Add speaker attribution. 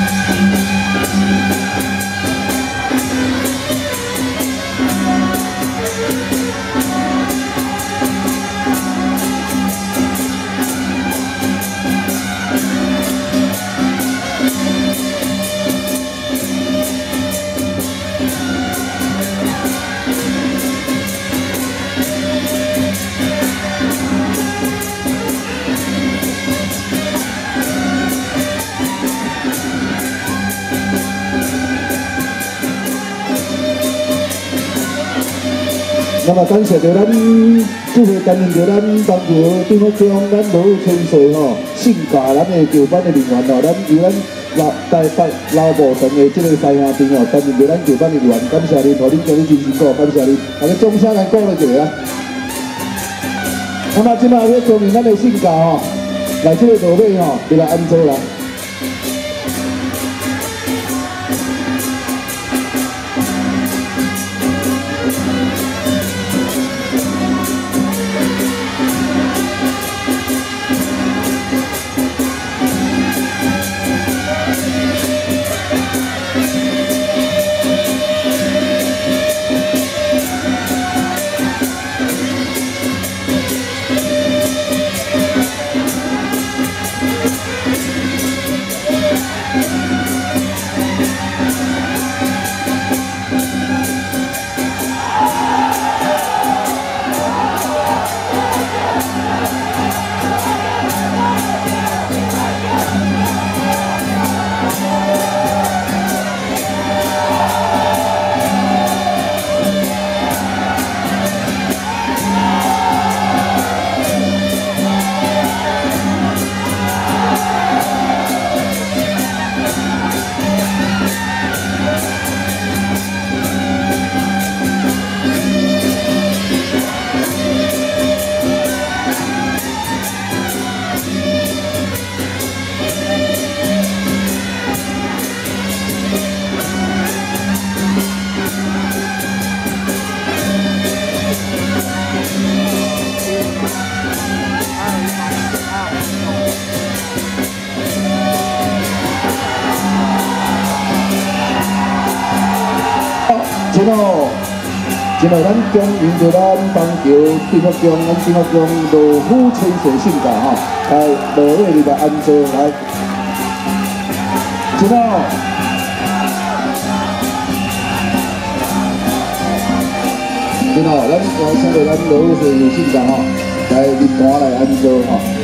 Speaker 1: 那么感谢着咱这回担任着咱当球顶福中咱罗千岁吼，性格咱的球班的人员吼，咱由咱台北老部长的这个师兄弟吼，担任着咱球班的人员，感谢恁，互恁今日真辛苦，感谢恁，大家掌声来鼓励一下啊！那么今仔要证明咱的性格吼，来这个落尾吼，就来安坐啦。 今日咱恭迎着咱东桥顶福中，咱顶福中罗虎千岁性格哈，来落尾你来安坐来，今哦，今哦，咱我请着咱罗虎千岁性格哈，来入盘来安坐哈。